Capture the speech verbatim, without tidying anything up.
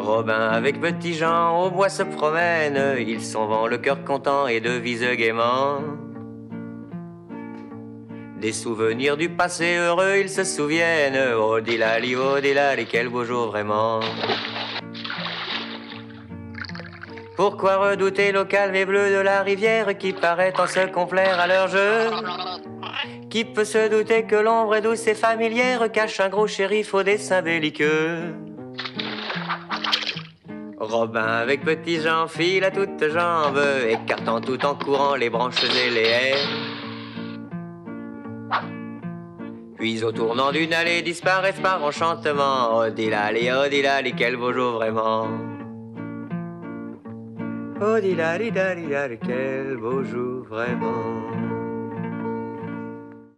Robin avec Petit Jean au bois se promènent, ils s'en vont le cœur content et devisent gaiement. Des souvenirs du passé heureux, ils se souviennent. Oh dilali, oh dilali, quel beau jour vraiment. Pourquoi redouter l'eau calme et bleue de la rivière qui paraît en se complaire à leur jeu? Qui peut se douter que l'ombre est douce et familière cache un gros shérif au dessin belliqueux? Robin avec Petit Jean file à toutes jambes, écartant tout en courant les branches et les haies. Puis au tournant d'une allée disparaissent par enchantement. Oh dilali, oh dilali, quel beau jour vraiment. Oh dilali, dali, dali, quel beau jour vraiment.